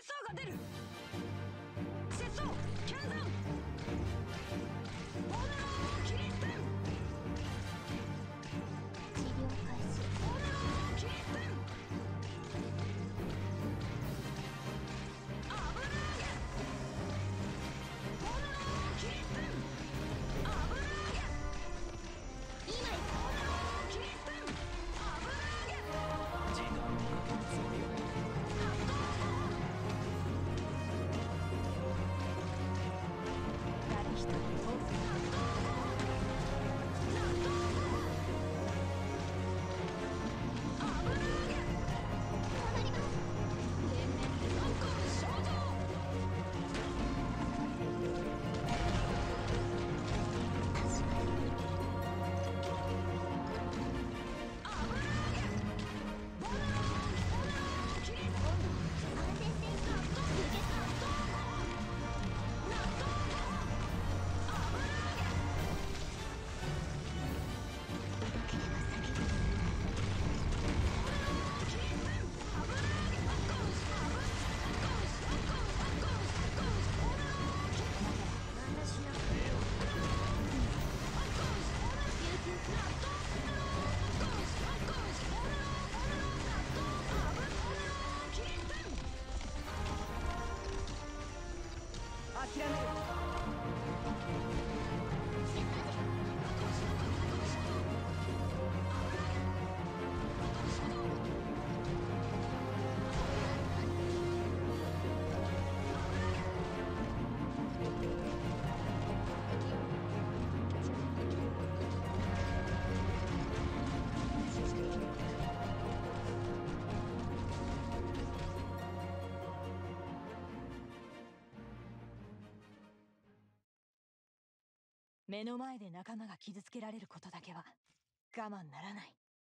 相が出る。節操剣山炎キリステン治療開始。 炎キリステン危なげ炎キリステン危なげ今行く炎キリステン危なげ時間をかけるつもりは誰一人通す諦める。目の前で仲間が傷つけられることだけは我慢ならない。